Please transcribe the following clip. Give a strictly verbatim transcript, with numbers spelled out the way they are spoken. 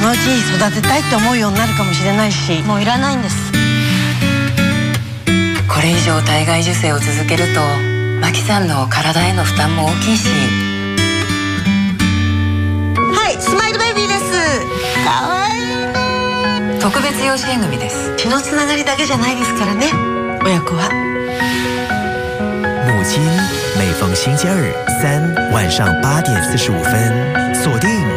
のうち育てたいって思うようになるかもしれないし、もういらないんです。 これ以上体外受精を続けるとマキさんの体への負担も大きいし。 はい、スマイルベイビーです。かわいい。 特別養子縁組です。 血のつながりだけじゃないですからね、親子は。 母亲每逢星期二三晚上八点四十五分，锁定